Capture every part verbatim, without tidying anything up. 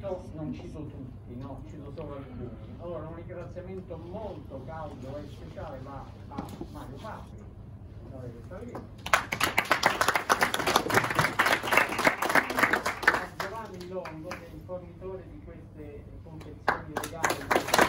cito, non cito tutti, no? Cito solo alcuni. Allora un ringraziamento molto caldo e speciale va a Mario Fabri, a Giovanni Longo, che è il fornitore di queste confezioni legali,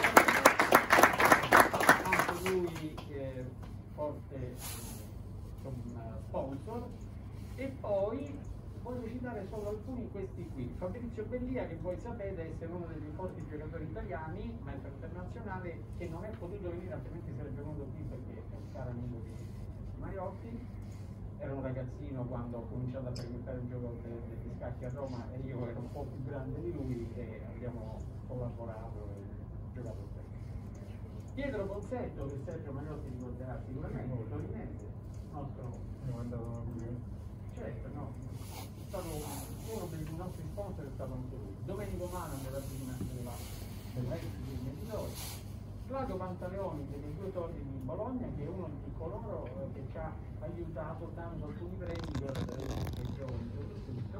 anche lui eh, forte insomma, sponsor. E poi voglio citare solo alcuni, questi qui. Fabrizio Bellia, che voi sapete essere uno dei più forti giocatori italiani, maestro internazionale, che non è potuto venire, altrimenti sarebbe venuto qui perché è un caro amico di Mariotti. Era un ragazzino quando ho cominciato a frequentare il gioco degli scacchi a Roma e io ero un po' più grande di lui e abbiamo collaborato e giocato bene. Pietro Pozzetto, che Sergio Mariotti ricorderà sicuramente, torinese, nostro... Certo, no. È stato uno dei nostri sponsor, è stato anche lui. Domenico Mano della prima della dell'ex Meditori, Claudio Pantaleoni delle Due Torri di Bologna, che è uno di coloro che ci ha aiutato dando alcuni premi per le giovani soprattutto,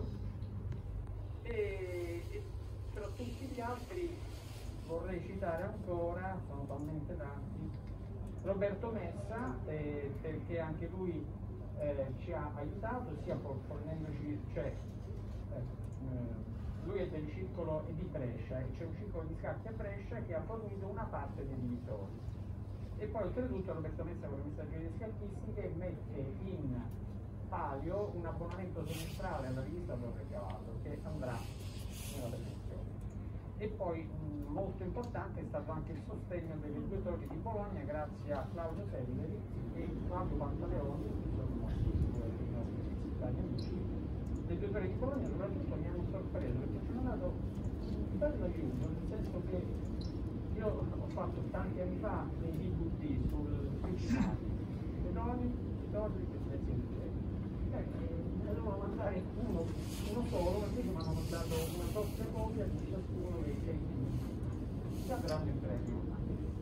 e, e tra tutti gli altri vorrei citare ancora, sono talmente tanti, Roberto Messa, eh, perché anche lui Eh, ci ha aiutato sia fornendoci, cioè eh, lui è del circolo di Brescia e c'è un circolo di scacchi a Brescia che ha fornito una parte dei divisori, e poi oltretutto Roberto Messa con le messaggerie scacchistiche mette in palio un abbonamento semestrale alla rivista Torre Cavallo che andrà nella televisione. E poi mh, molto importante è stato anche il sostegno delle Due Torri di Bologna grazie a Claudio Selleri e Claudio Pantaleoni, che sono i nostri principali amici. Le Due Torri di Bologna soprattutto mi hanno sorpreso perché sono dato un bel aiuto, nel senso che io ho fatto tanti anni fa dei D V D sul principale, le donne, i torri e le aziende. Ne dovevo mandare uno, uno solo, perché mi hanno mandato una doppia copia di ciascuno dei sei film. Già grande premio.